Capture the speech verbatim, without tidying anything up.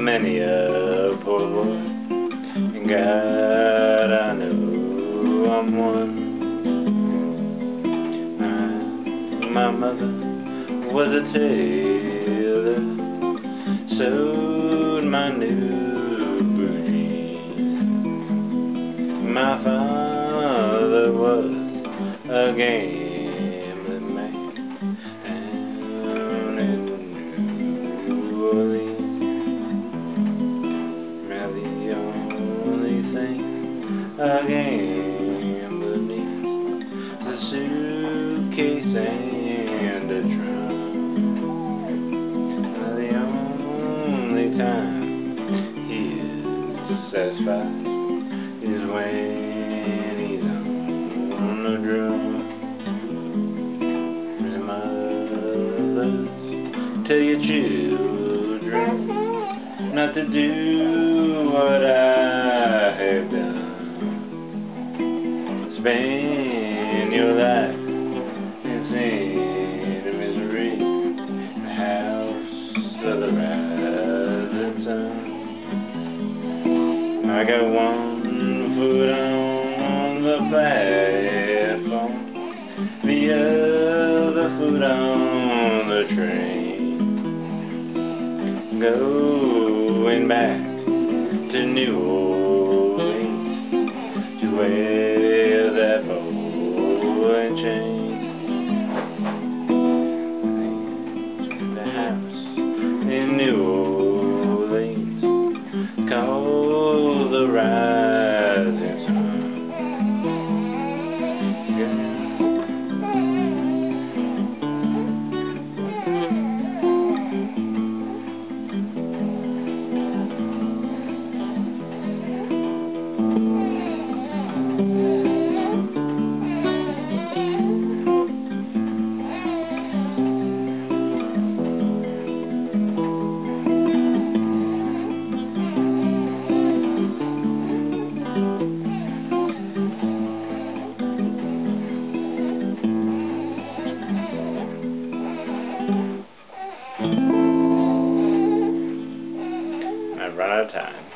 many a poor boy, and God, I know I'm one. My, my mother was a tailor, sewed my new blue jeans. My father was a gambling man down in New Orleans. Now the only thing a gambler needs is a suitcase and a trunk. Now the only time he is satisfied is when he's on the drum. Tell your children not to do what I have done. Spend your life in sin and misery, the house of the rising sun. I got one foot on the platform, the other foot on the train. Going back to New Orleans to wear that ball and chain. The house in New Orleans called the rising sun. I've run out of time.